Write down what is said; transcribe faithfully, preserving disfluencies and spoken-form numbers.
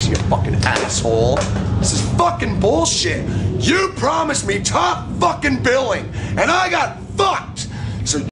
you fucking asshole. This is fucking bullshit. You promised me top fucking billing, and I got fucked. So